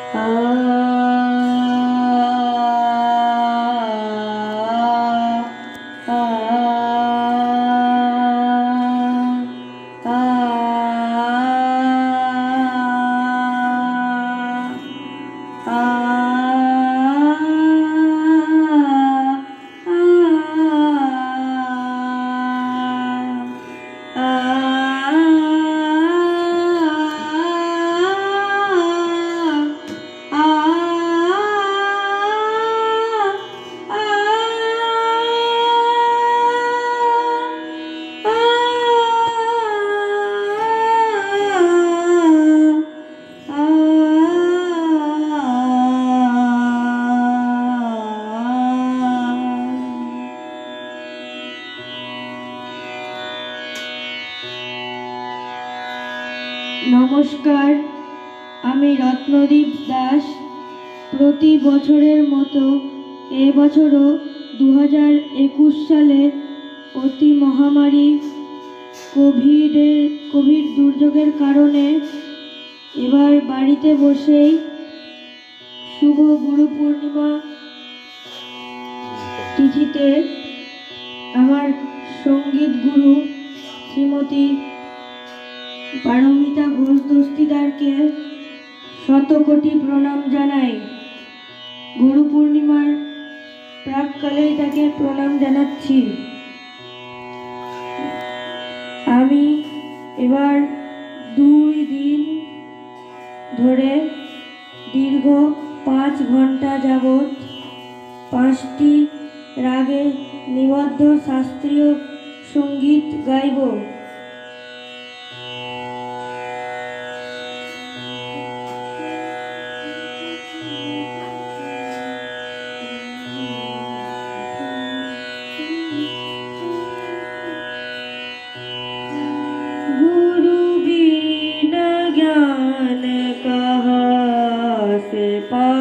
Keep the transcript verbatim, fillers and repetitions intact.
नमस्कार, आमी रत्नदीप दास। प्रति बछरेर मतो ए बछरो दो हज़ार एकुश साले अति महामारी कोविडेर कोविड दुर्योगेर कारणे एबार बाड़ीते बसेई शुभ गुरु पूर्णिमा तिथिते आमार संगीत गुरु श्रीमती पारमिता घोष दस्तिदार के शतकोटी प्रणाम जानाई। गुरु पूर्णिमार प्राककालेई ताके प्रणाम जानाচ্ছি। आमी एबार दुई दिन धरे दीर्घ पाँच घंटा जाबत पाँचटी रागे निबद्ध शास्त्रीय संगीत गाइब। गुरु बिना ज्ञान कहाँ से पा